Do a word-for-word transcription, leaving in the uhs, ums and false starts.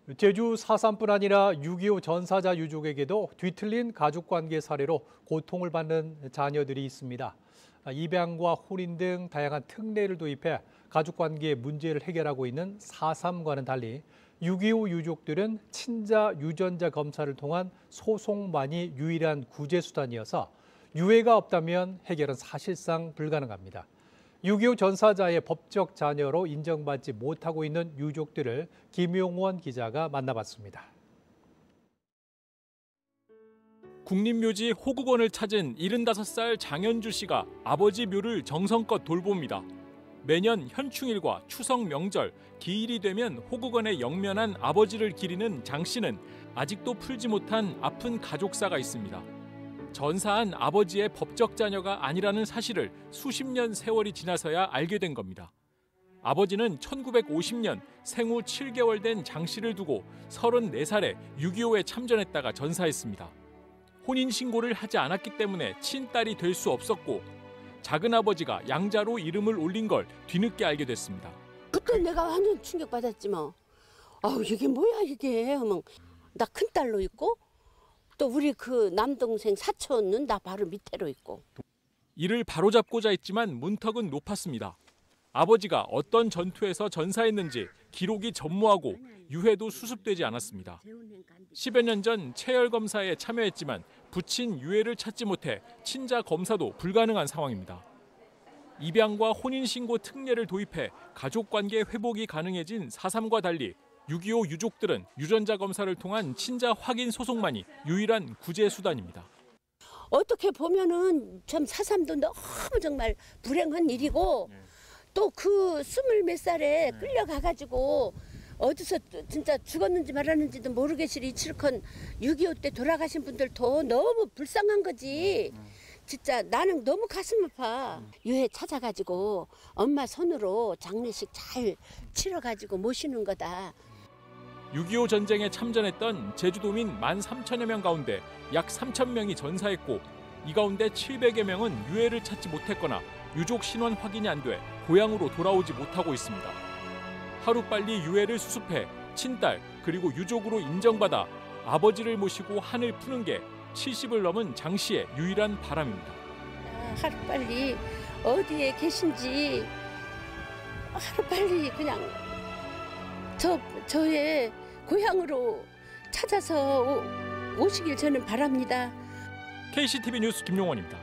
제주 사 삼뿐 아니라 육이오 전사자 유족에게도 뒤틀린 가족관계 사례로 고통을 받는 자녀들이 있습니다. 입양과 혼인 등 다양한 특례를 도입해 가족관계의 문제를 해결하고 있는 사 삼과는 달리 육이오 유족들은 친자 유전자 검사를 통한 소송만이 유일한 구제 수단이어서 유해가 없다면 해결은 사실상 불가능합니다. 육이오 전사자의 법적 자녀로 인정받지 못하고 있는 유족들을 김용원 기자가 만나봤습니다. 국립묘지 호국원을 찾은 일흔다섯 살 장현주 씨가 아버지 묘를 정성껏 돌봅니다. 매년 현충일과 추석 명절, 기일이 되면 호국원에 영면한 아버지를 기리는 장 씨는 아직도 풀지 못한 아픈 가족사가 있습니다. 전사한 아버지의 법적 자녀가 아니라는 사실을 수십 년 세월이 지나서야 알게 된 겁니다. 아버지는 천구백오십 년 생후 칠 개월 된 장 씨를 두고 서른네 살에 육이오에 참전했다가 전사했습니다. 혼인신고를 하지 않았기 때문에 친딸이 될 수 없었고 작은아버지가 양자로 이름을 올린 걸 뒤늦게 알게 됐습니다. 그때 내가 완전 충격받았지 뭐. 아우 이게 뭐야 이게. 나 큰딸로 있고 또 우리 그 남동생 사촌은 나 바로 밑으로 있고. 이를 바로잡고자 했지만 문턱은 높았습니다. 아버지가 어떤 전투에서 전사했는지 기록이 전무하고 유해도 수습되지 않았습니다. 십여 년 전 체열 검사에 참여했지만 붙인 유해를 찾지 못해 친자 검사도 불가능한 상황입니다. 입양과 혼인신고 특례를 도입해 가족관계 회복이 가능해진 사 삼과 달리 육이오 유족들은 유전자 검사를 통한 친자 확인 소송만이 유일한 구제 수단입니다. 어떻게 보면은 참 사 삼도 너무 정말 불행한 일이고 또 그 스물 몇 살에 끌려가가지고 어디서 진짜 죽었는지 말았는지도 모르겠으리 이칠컨 육이오 때 돌아가신 분들도 너무 불쌍한 거지. 진짜 나는 너무 가슴 아파. 유해 찾아가지고 엄마 손으로 장례식 잘 치러가지고 모시는 거다. 육이오 전쟁에 참전했던 제주도민 만 삼천여 명 가운데 약 삼천 명이 전사했고 이 가운데 칠백여 명은 유해를 찾지 못했거나 유족 신원 확인이 안 돼 고향으로 돌아오지 못하고 있습니다. 하루빨리 유해를 수습해 친딸 그리고 유족으로 인정받아 아버지를 모시고 한을 푸는 게 칠십을 넘은 장 씨의 유일한 바람입니다. 하루빨리 어디에 계신지 하루빨리 그냥 저, 저의 고향으로 찾아서 오, 오시길 저는 바랍니다. 케이씨티비 뉴스 김용원입니다.